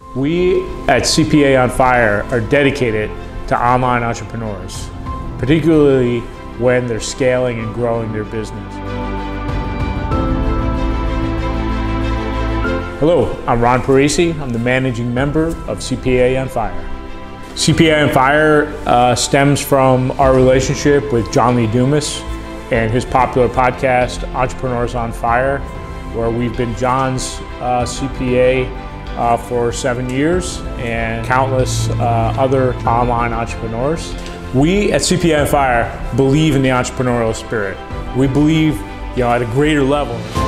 We at CPA on Fire are dedicated to online entrepreneurs, particularly when they're scaling and growing their business. Hello, I'm Ron Parisi. I'm the managing member of CPA on Fire. CPA on Fire stems from our relationship with John Lee Dumas and his popular podcast, Entrepreneurs on Fire, where we've been John's CPA for 7 years and countless other online entrepreneurs. We at CPA on Fire believe in the entrepreneurial spirit. We believe, at a greater level.